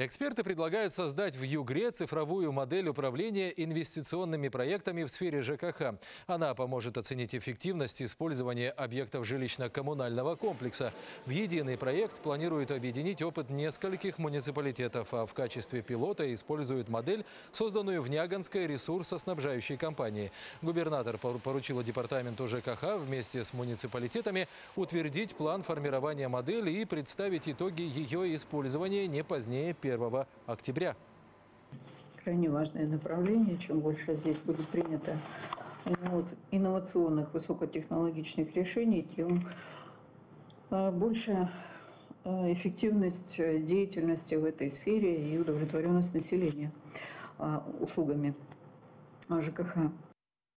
Эксперты предлагают создать в Югре цифровую модель управления инвестиционными проектами в сфере ЖКХ. Она поможет оценить эффективность использования объектов жилищно-коммунального комплекса. В единый проект планируют объединить опыт нескольких муниципалитетов, а в качестве пилота используют модель, созданную в Нягонской ресурсоснабжающей компании. Губернатор поручил департаменту ЖКХ вместе с муниципалитетами утвердить план формирования модели и представить итоги ее использования не позднее 1 октября. Крайне важное направление. Чем больше здесь будет принято инновационных высокотехнологичных решений, тем больше эффективность деятельности в этой сфере и удовлетворенность населения услугами ЖКХ.